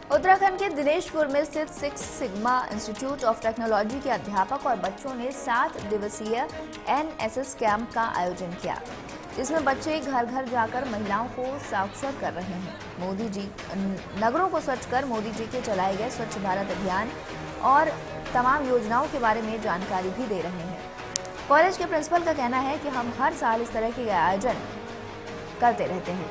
उत्तराखंड के दिनेशपुर में स्थित Six Sigma Institute of Technology के अध्यापक और बच्चों ने 7 दिवसीय एनएसएस कैंप का आयोजन किया, जिसमें बच्चे घर घर जाकर महिलाओं को साक्षर कर रहे हैं। मोदी जी नगरों को स्वच्छ कर मोदी जी के चलाए गए स्वच्छ भारत अभियान और तमाम योजनाओं के बारे में जानकारी भी दे रहे हैं। कॉलेज के प्रिंसिपल का कहना है कि हम हर साल इस तरह के आयोजन करते रहते हैं।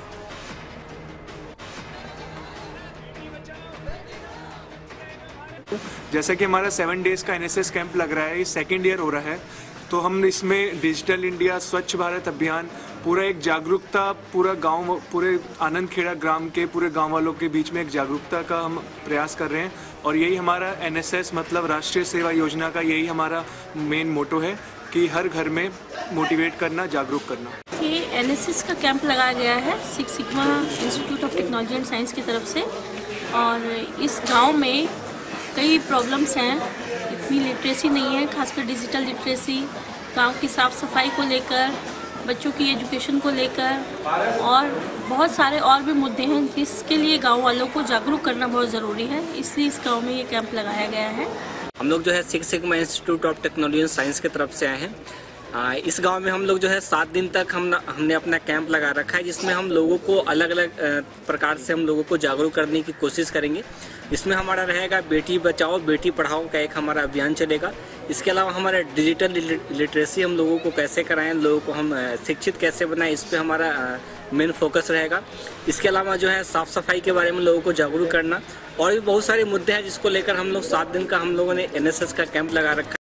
जैसा कि हमारा 7 डेज का एनएसएस कैंप लग रहा है, ये 2nd ईयर हो रहा है, तो हम इसमें डिजिटल इंडिया स्वच्छ भारत अभियान पूरा एक जागरूकता पूरा गांव, पूरे आनंदखेड़ा ग्राम के पूरे गांव वालों के बीच में एक जागरूकता का हम प्रयास कर रहे हैं। और यही हमारा एनएसएस मतलब राष्ट्रीय सेवा योजना का यही हमारा मेन मोटो है कि हर घर में मोटिवेट करना, जागरूक करना। ये एनएसएस का कैंप लगाया गया है Six Sigma Institute of Technology and Science की तरफ से, और इस गांव में कई प्रॉब्लम्स हैं। इतनी लिटरेसी नहीं है, खासकर डिजिटल लिटरेसी, गांव की साफ़ सफाई को लेकर, बच्चों की एजुकेशन को लेकर और बहुत सारे और भी मुद्दे हैं जिसके लिए गांव वालों को जागरूक करना बहुत ज़रूरी है। इसलिए इस गांव में ये कैंप लगाया गया है। हम लोग जो है Six Sigma Institute of Technology and Science की तरफ से आए हैं। इस गांव में हम लोग जो है 7 दिन तक हमने अपना कैंप लगा रखा है, जिसमें हम लोगों को अलग अलग प्रकार से हम लोगों को जागरूक करने की कोशिश करेंगे। इसमें हमारा रहेगा बेटी बचाओ बेटी पढ़ाओ का एक हमारा अभियान चलेगा। इसके अलावा हमारा डिजिटल लिटरेसी हम लोगों को कैसे कराएं, लोगों को हम शिक्षित कैसे बनाएं, इस पे हमारा मेन फोकस रहेगा। इसके अलावा जो है साफ़ सफाई के बारे में लोगों को जागरूक करना और भी बहुत सारे मुद्दे हैं जिसको लेकर हम लोग 7 दिन का हम लोगों ने एनएसएस का कैंप लगा रखा है।